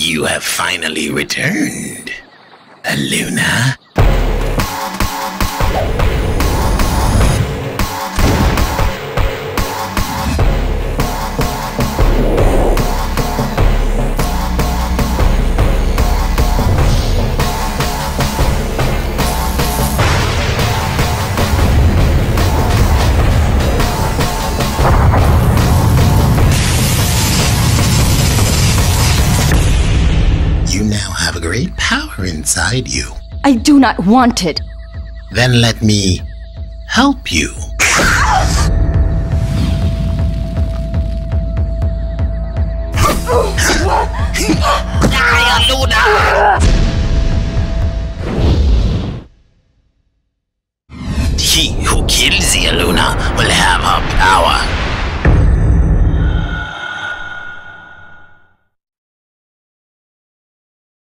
You have finally returned, Aluna. You now have a great power inside you. I do not want it. Then let me help you. Die, Aluna!